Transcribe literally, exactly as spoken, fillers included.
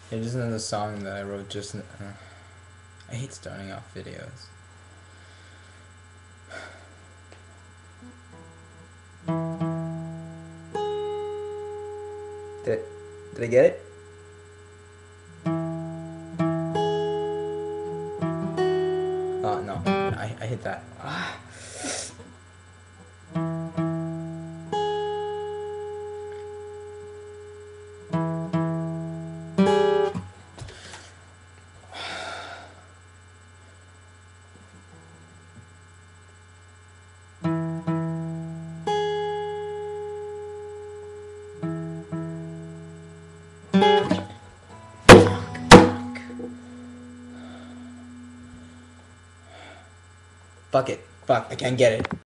It isn't the song that I wrote just. Uh, I hate starting off videos. Did, did I get it? Oh no, I, I hit that. Ah. Fuck it. Fuck, I can't get it.